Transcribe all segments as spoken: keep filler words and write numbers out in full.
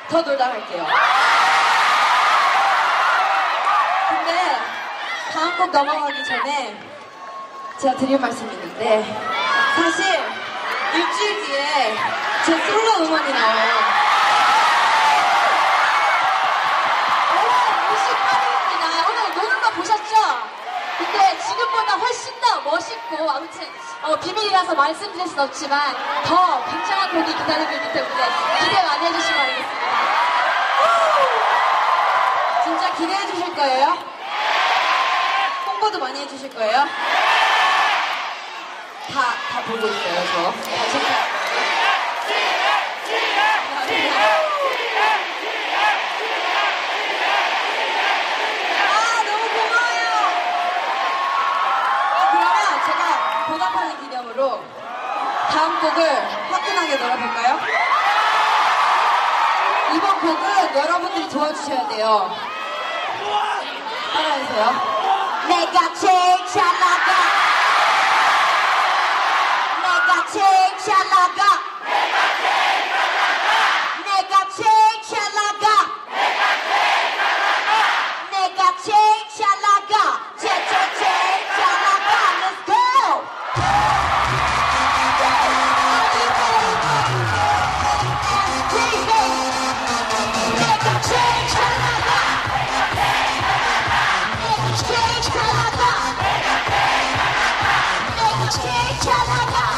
더 놀다 갈게요. 근데 다음 곡 넘어가기 전에 제가 드릴 말씀이 있는데, 사실 일주일 뒤에 제 솔로 음원이 나와요. 오늘 오십팔 일입니다. 오늘 노는 거 보셨죠? 근데 지금보다 훨씬 더 멋있고, 아무튼 어, 비밀이라서 말씀드릴 순 없지만 더 굉장한 곡이 기다리고 있기 때문에 기대 많이 해주시면 알겠습니다. 진짜 기대해 주실 거예요? 홍보도 많이 해주실 거예요? 다, 다 보고 있어요, 저. 다 체크할 아, 너무 고마워요. 그러면 제가 보답하는 기념으로 다음 곡을 화끈하게 놀아볼까요? 이번 곡은 여러분들이 도와주셔야 돼요. 따라해주세요. 내가 제일 잘 나가. 내가 제일 잘 나가. 내가 제일 잘 나가. 내가 제일 잘 나가. 제일 제일 잘 나가. Let's go. 내가 제일 잘 나가. 내가 제일 잘 나가. 내가 제일 잘 나가.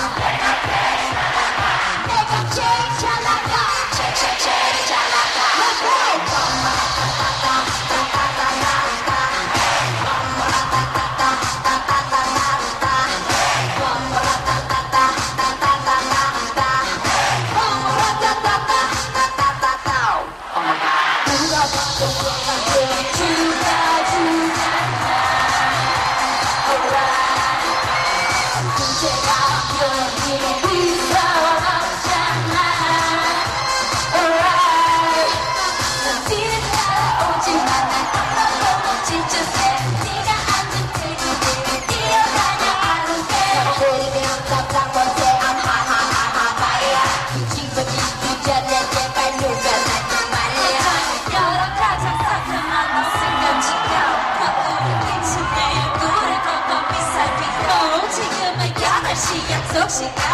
내가 제일 잘 나가. 제일 제일 제일 잘 나가. Let's go. 약속 시간